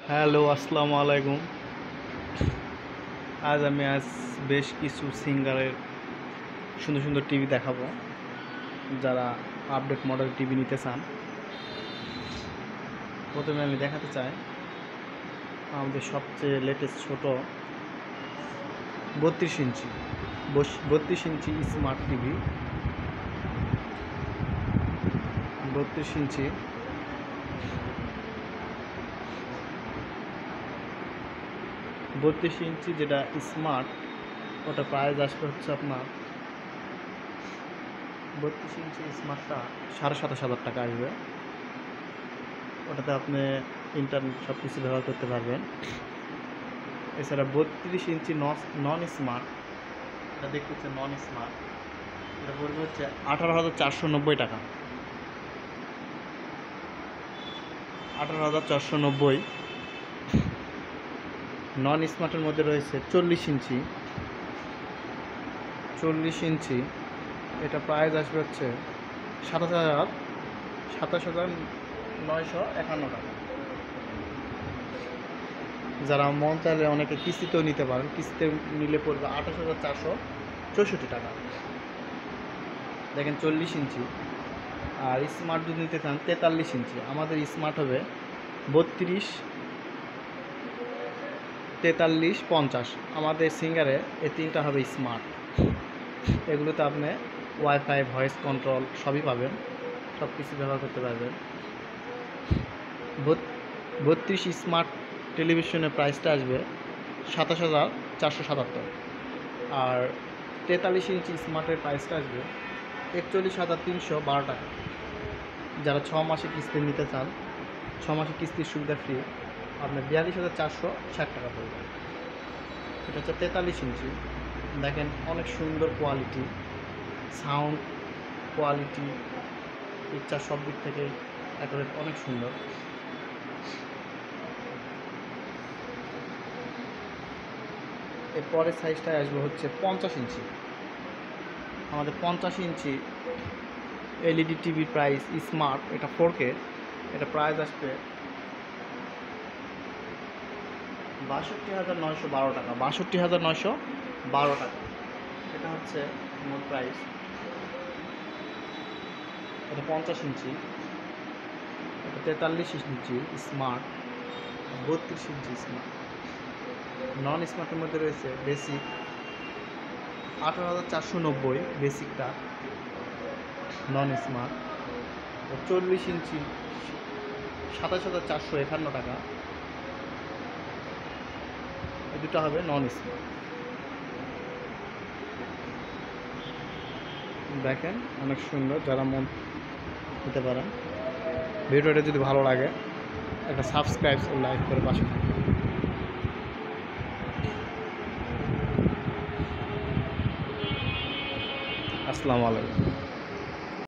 Hello, আসসালামু আলাইকুম। আমি বেশ কিছু সিঙ্গারের সুন্দর সুন্দর টিভি দেখাবো। যারা আপডেট মডেল টিভি নিতে চান, প্রথমে আমি দেখাতে চাই আমাদের সবচেয়ে লেটেস্ট ছোট 32 ইঞ্চি স্মার্ট টিভি। 32 ইঞ্চি যেটা স্মার্ট, ওটা প্রাইস আসবে হচ্ছে আপনার 32 ইঞ্চি স্মার্টটা 27,500 টাকা আসবে। ওটাতে আপনি ইন্টারনেট সব কিছু ব্যবহার করতে পারবেন। এছাড়া 32 ইঞ্চি নন স্মার্ট, এটা দেখতেছে নন স্মার্ট, এটা পড়বে হচ্ছে 18,490 টাকা। 18,490। নন স্মার্টের মধ্যে রয়েছে 40 ইঞ্চি, এটা প্রাইস আসবে হচ্ছে 27,951 টাকা। যারা মন চাইলে অনেকে কিস্তিতেও নিতে পারেন, কিস্তিতে নিলে পড়বে 28,464 টাকা। দেখেন 40 ইঞ্চি। আর স্মার্ট যদি নিতে চান 43 ইঞ্চি, আমাদের স্মার্ট হবে 32, 43, 50। আমাদের সিঙ্গারে এই তিনটা হবে স্মার্ট। এগুলোতে আপনি ওয়াইফাই, ভয়েস কন্ট্রোল সবই পাবেন, সব কিছু ব্যবহার করতে পারবেন। 32 স্মার্ট টেলিভিশনের প্রাইসটা আসবে 27,477। আর 43 ইঞ্চি স্মার্টের প্রাইসটা আসবে 41,312 টাকা। যারা 6 মাসে কিস্তি নিতে চান, 6 মাসে কিস্তির সুবিধা ফ্রি, আপনার 42,460 টাকা পড়বে। এটা হচ্ছে 43 ইঞ্চি। দেখেন অনেক সুন্দর কোয়ালিটি, সাউন্ড কোয়ালিটি, পিকচার সব দিক থেকে একেবারে অনেক সুন্দর। এরপরের সাইজটায় আসবে হচ্ছে 50 ইঞ্চি। আমাদের 50 ইঞ্চি এলইডি টিভির প্রাইস স্মার্ট, এটা 4K, এটা প্রাইস আসবে 62,912 টাকা। 62,912 টাকা, এটা হচ্ছে মোট প্রাইস। এটা 50 ইঞ্চি, এটা 43 ইঞ্চি স্মার্ট, 32 ইঞ্চি স্মার্ট। নন স্মার্টের মধ্যে রয়েছে বেসিক 18,490, বেসিকটা নন স্মার্ট। 40 ইঞ্চি 27,451 টাকা, এই দুটো হবে নন স্মার্ট। দেখেন অনেক সুন্দর, যারা মন নিতে পারেন। ভিডিওটা যদি ভালো লাগে একটা সাবস্ক্রাইব ও লাইক করে পাশে থাকবেন। আসসালামু আলাইকুম।